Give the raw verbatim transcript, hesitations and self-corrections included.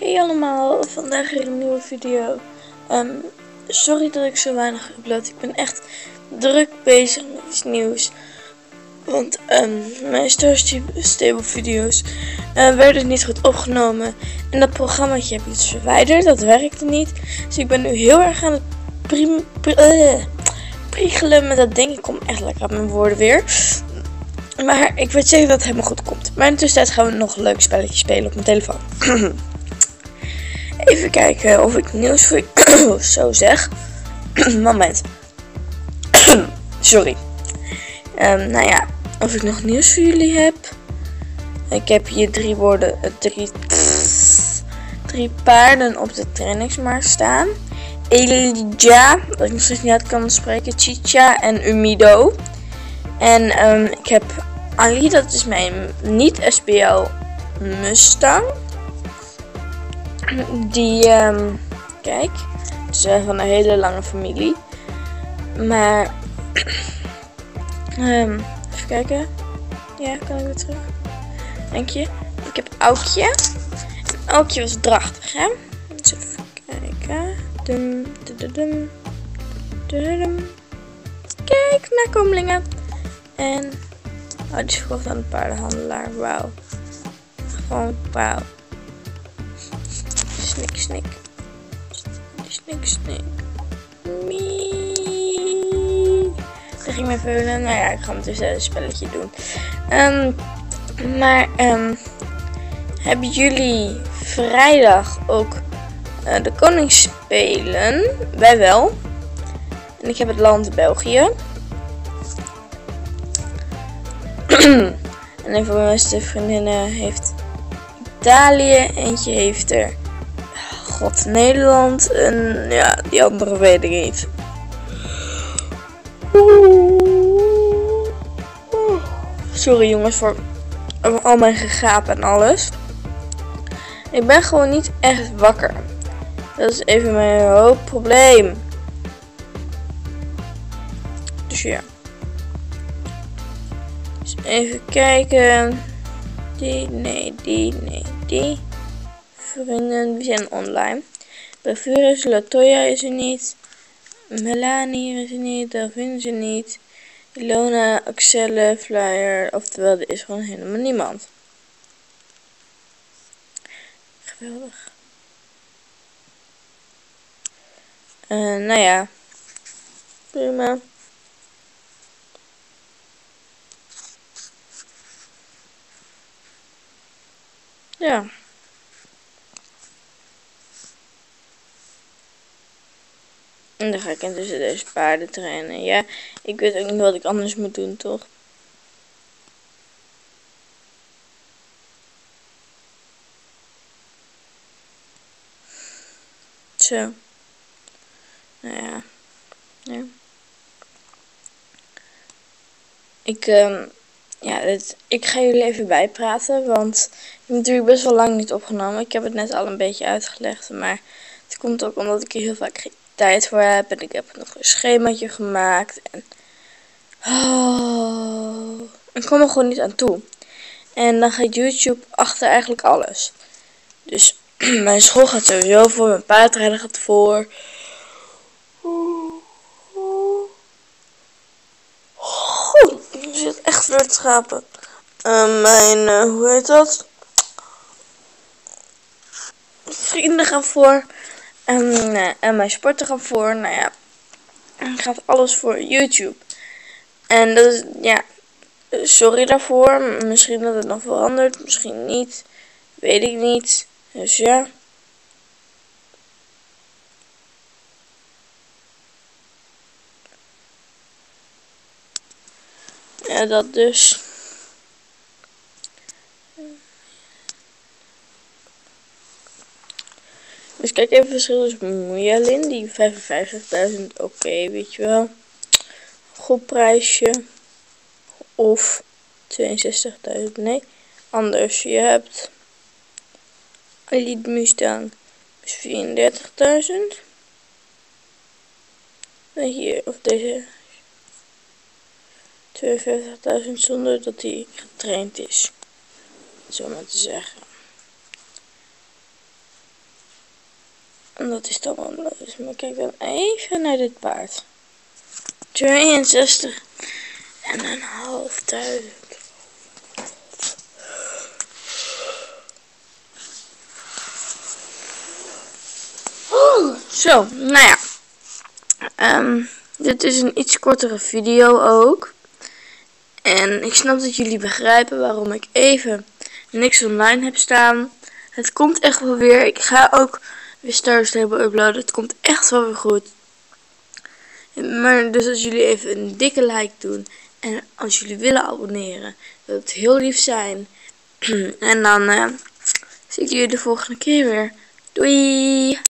Hey allemaal, vandaag weer een nieuwe video. Um, sorry dat ik zo weinig upload. Ik ben echt druk bezig met iets nieuws. Want um, mijn Star Stable video's uh, werden niet goed opgenomen. En dat programmaatje heb ik dus verwijderd. Dat werkte niet. Dus ik ben nu heel erg aan het prim, pri, uh, priegelen met dat ding. Ik kom echt lekker aan mijn woorden weer. Maar ik weet zeker dat het helemaal goed komt. Maar in de tussentijd gaan we nog een leuk spelletje spelen op mijn telefoon. Even kijken of ik nieuws voor je zo zeg. Moment. Sorry. Um, nou ja, of ik nog nieuws voor jullie heb. Ik heb hier drie woorden, drie, pff, drie paarden op de trainingsmarkt staan. Elijah, dat ik nog steeds niet uit kan spreken. Chicha en Umido. En um, ik heb Ali, dat is mijn niet-S B L Mustang. Die, um, kijk, ze zijn van een hele lange familie. Maar, um, even kijken. Ja, kan ik weer terug? Dank je. Ik heb Aukje. En Aukje was drachtig, hè? Dus even kijken. Dum, dum, dum, dum, dum. Kijk, nakomelingen. En, oh, die is verkocht aan de paardenhandelaar. Wauw. Gewoon wauw. Snik, snik. Snik, snik. Mie. Daar ging mijn veulen. Nou ja, ik ga ondertussen een spelletje doen. Um, maar, um, hebben jullie vrijdag ook uh, de Koningsspelen? Wij wel. En ik heb het land België. En een van mijn beste vriendinnen heeft Italië. Eentje heeft er, god, Nederland. En ja, die andere weet ik niet. Sorry jongens voor al mijn gegaap en alles. Ik ben gewoon niet echt wakker. Dat is even mijn hoofdprobleem. Dus ja. Dus even kijken. Die, nee, die, nee, die. Vrienden, die zijn online. Bavurus, Latoya is er niet. Melanie is er niet. Delphine is er niet. Ilona, Axelle, Flyer. Oftewel, er is gewoon helemaal niemand. Geweldig. Uh, nou ja. Prima. Ja. En dan ga ik intussen deze paarden trainen. Ja, ik weet ook niet wat ik anders moet doen, toch? Zo. Nou ja. Ja. Ik, um, ja, dit, ik ga jullie even bijpraten, want ik heb natuurlijk best wel lang niet opgenomen. Ik heb het net al een beetje uitgelegd, maar het komt ook omdat ik er heel vaak geen tijd voor heb. En ik heb nog een schemaatje gemaakt. En oh, ik kom er gewoon niet aan toe. En dan gaat YouTube achter eigenlijk alles. Dus mijn school gaat sowieso voor, mijn paardrijden gaat voor. Goed, ik zit echt weer te schapen. Uh, mijn, uh, hoe heet dat? Vrienden gaan voor. En, uh, en mijn sporten gaan voor. Nou ja, gaat alles voor YouTube. En dat is, ja, sorry daarvoor. Misschien dat het nog verandert, misschien niet. Weet ik niet. Dus ja. Ja, dat dus. Dus kijk even verschil tussen Moejalin, die vijfenvijftigduizend, oké, okay, weet je wel. Goed prijsje. Of tweeënzestigduizend, nee. Anders, je hebt Elite Mustang, is vierendertigduizend. En hier, of deze, tweeënvijftigduizend zonder dat hij getraind is. Zo maar te zeggen. En dat is dan wel leuk. Maar kijk dan even naar dit paard. tweeënzestig en een half duizend. Zo, nou ja. Um, dit is een iets kortere video ook. En ik snap dat jullie begrijpen waarom ik even niks online heb staan. Het komt echt wel weer. Ik ga ook weer Star Stable uploaden. Het komt echt wel weer goed. Maar dus als jullie even een dikke like doen. En als jullie willen abonneren. Dat het heel lief zijn. En dan uh, zie ik jullie de volgende keer weer. Doei!